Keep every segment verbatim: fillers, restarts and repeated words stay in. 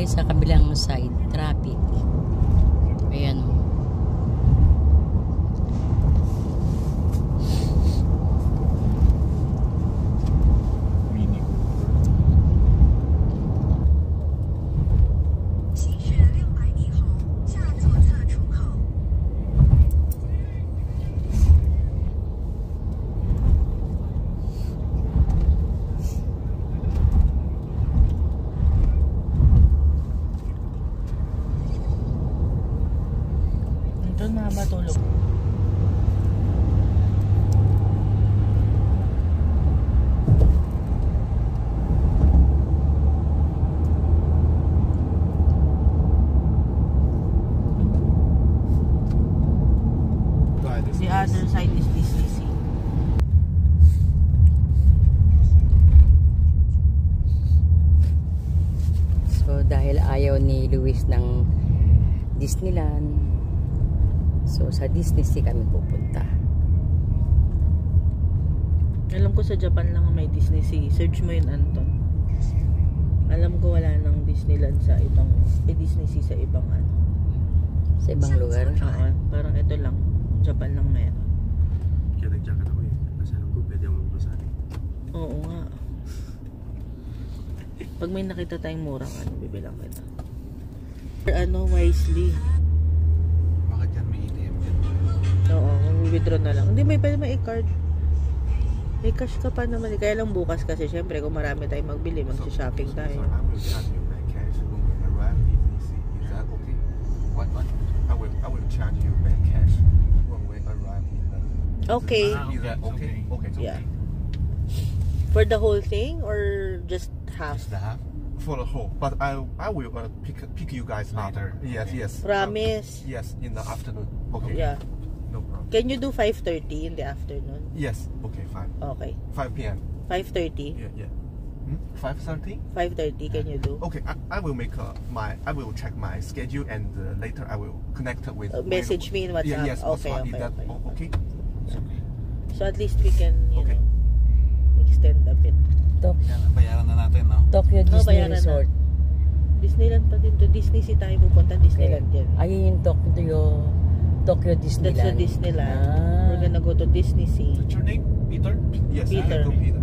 sa kabilang side, traffic. Ayan o. Doon mga matulog. The other side is D C C. So dahil ayaw ni Luis ng Disneyland, so sa Disney Sea kami pupunta. Alam ko sa Japan lang may Disney Sea. Search mo yun, Anton. Alam ko wala nang Disneyland sa ibang, eh, Disney Sea sa ibang ano. Sa ibang lugar. Oo, parang ito lang. Japan lang meron. Kaya nag-jacket ako eh. Kasi alam ko pwede akong magpasali. Oo nga. Pag may nakita tayong murang ano, bibilang kita. Ano, wisely. Bakit yan may A T M dyan? Oo, withdraw na lang. Hindi, may pwede may e-card. May cash ka pa naman. Kaya lang bukas kasi syempre kung marami tayong magbili, mag-shopping tayo. So, I will charge you back cash when we arrive in D C. Is that okay? What? What? I will, I will charge you back cash when we arrive in the... Okay. Is that okay? Okay, it's okay. Yeah. For the whole thing or just half? Just the half? For the whole. But I, I will uh, pick, pick you guys later. Yes, yes. Promise? Uh, yes, in the afternoon. Okay. Yeah. No problem. Can you do five thirty in the afternoon? Yes. Okay, fine. Okay. five P M five thirty? Yeah, yeah. Hmm? five thirty? five thirty, can you do? Okay, I, I will make uh, my I will check my schedule and uh, later I will connect with. Uh, message me in WhatsApp. Yeah, yes, Okay, WhatsApp. okay, Is that okay. o- okay? So at least we can, you Okay. know, extend a bit. Tok Yan, bayaran na natin, no? Tokyo No, Disney bayaran na. Resort. Disneyland pa din to. Disney Sea tayo pupunta. Disneyland yan. Ayun yung Tokyo, Tokyo Disneyland. That's the Disneyland. Ah. We're gonna go to Disney Sea. What's your name? Peter? Yes, Peter. I will go Peter.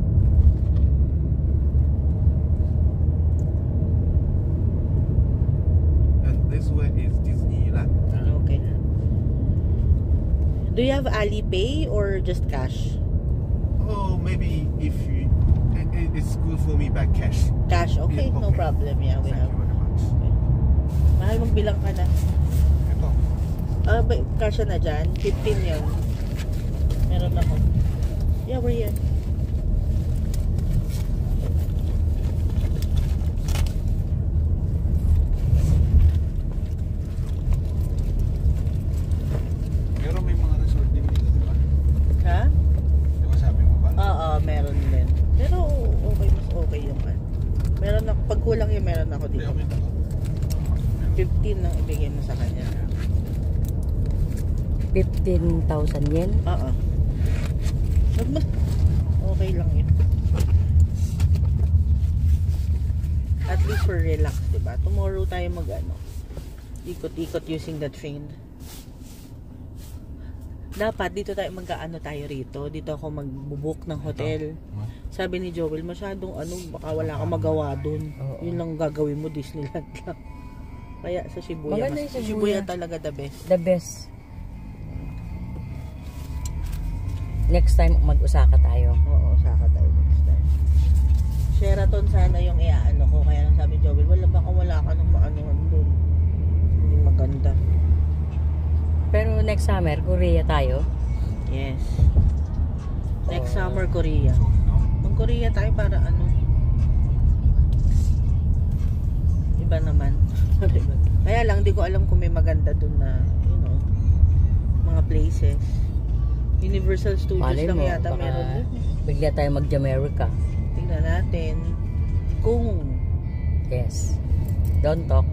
And this way is Disneyland. Okay. Do you have Alipay or just cash? Oh, maybe if you, it, it, it's good for me by cash. Cash, okay, Yeah, no okay. problem. Yeah, we Thank have. you very much. Mahal, magbilang ka na. Ito. Ah, ba, cash na dyan? fifteen yun. Meron ako. Yeah, we're here. Pero may mga resort din dito, di ba? Ha? Di ba sabi mo ba? Oo, meron din. Pero okay, mas okay yung ano. Meron ako, pag kulang yung meron ako Hindi dito. ako may dalawa. fifteen lang ibigay mo sa kanya. fifteen thousand yen. Oo. Wag mo. Okay lang yun. At least for relax, diba? Tomorrow tayo mag ano, ikot-ikot using the train. Dapat dito tayo mag-ano tayo rito. Dito ako mag-book ng hotel. Sabi ni Joel, masyadong ano, baka wala kang magawa dun. Oo. Yun lang gagawin mo, Disneyland lang. Kaya sa Shibuya, Maganda mas, yung Shibuya. Shibuya talaga the best. The best. Next time mag-Osaka tayo. Oo, saka tayo next time. Sheraton sana yung iaano ko. Kaya lang sabi Joel, wala baka wala ka nung maanuhan dun. Hindi maganda. Pero next summer, Korea tayo. Yes. Next Oh. summer, Korea. So, no? Mag-Korea tayo para ano. Iba naman. Kaya lang, di ko alam kung may maganda dun na, you know, mga places. Universal Studios Malay lang mo, yata baka meron dun. bigla tayo mag-Jamaica. Tingnan natin. Kung Yes. Don't talk.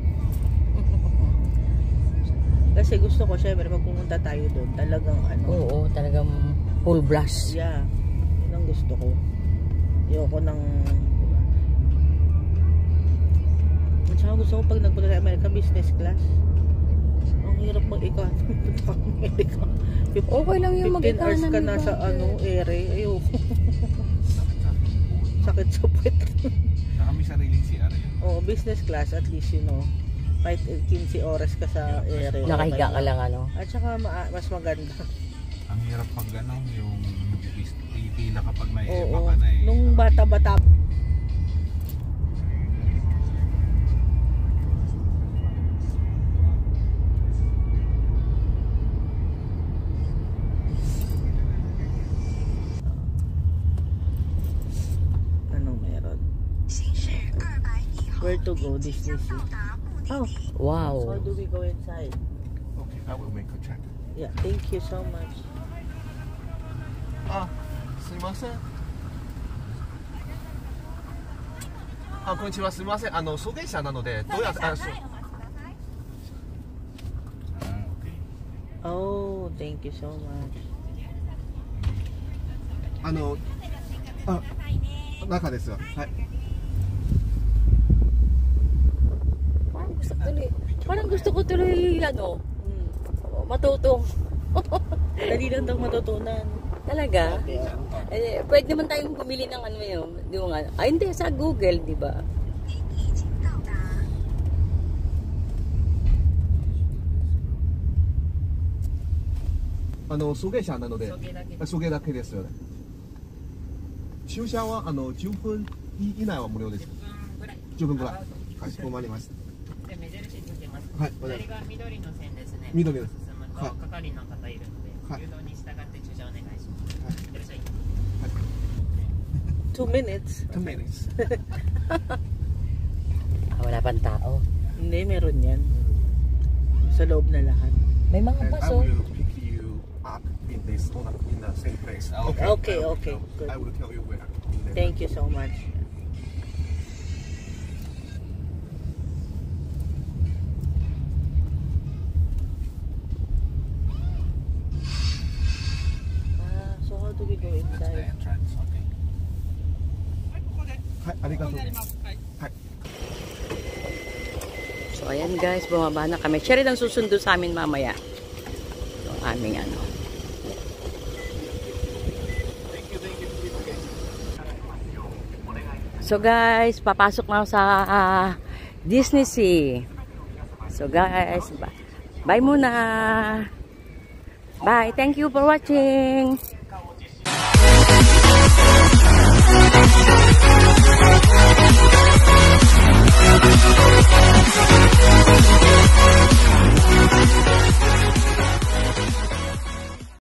kasi gusto ko, syempre, pag pumunta tayo doon, talagang ano. Oo, talagang full blast. Yeah. Yun ang gusto ko. Ayoko ng, diba? At saka gusto ko pag nagpunta sa Amerika, business class. Ang hirap mag-economy. Amerika. Okay lang yung fifteen hours ka mag-economy na sa ba? ano, ere. Ayoko. Sakit sa puwet. Sakit sa puwet. Saka may sariling C R yun. Oo, business class at least, you know, kahit fifteen oras ka sa ere. Nakahiga ka lang ano. At saka ma- mas maganda. Ang hirap pag ano, yung pipila kapag may Oo. baka na eh. Nung bata-bata. Anong meron? Where to go? Disney Sea. Oh, Wow. how do we go inside? Okay, I will make a check. Yeah, thank you so much. あ、すいません。あ、こんにちは。すいません。あの送迎車なので、どうやって、あ、そう。 Ah, okay. Oh, thank you so much. あの、あ、中ですよ。はい。 Parang gusto ko tuloy. Parang gusto ko tuloy ano, Hmm. matutong. Dali lang daw matutunan. Talaga? Sabi, ah. Eh, pwede naman tayong bumili ng ano yun. Yung, ano. Ay, hindi. Sa Google, di ba? あの送迎車なので、送迎だけですよね。駐車はあのじゅっぷん以内は無料です。じゅっぷんぐらい。かしこまりました。 で目印つけます。 はい、お願い左が緑の線ですね。 緑です。 進むとはい係の方いるので、 はい誘導に従って駐車お願いします。 はいいらっしゃい。 Two minutes. two minutes. Ah, wala pang tao. Hindi, meron yan. Sa loob na lahat. May mga And I baso. will pick you up in this in the same place. Okay. Okay, I will okay, tell- good. I will tell you where. Thank you so much. Ah, so how do we go That's the inside? entrance, okay. はい、ありがとうございます。 So, ayan guys, bumaba na kami. Siya rin ang susundo sa amin mamaya. Yung aming ano. So guys, papasok na ako sa uh, Disney Sea. So guys, bye, bye muna. Bye. Thank you for watching.